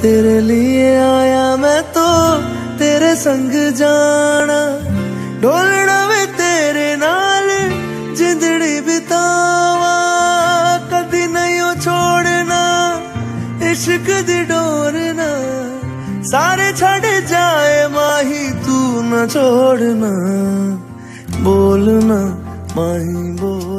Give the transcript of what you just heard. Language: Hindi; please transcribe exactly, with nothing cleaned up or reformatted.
तेरे लिए आया मैं तो तेरे संग जाना, डोलना वे तेरे नाल जिंदड़ी बितावा, कदी नहीं ओ छोड़ना इश्क दी डोरना, सारे छड़ जाए माही तू न छोड़ना, बोलना माही बोल।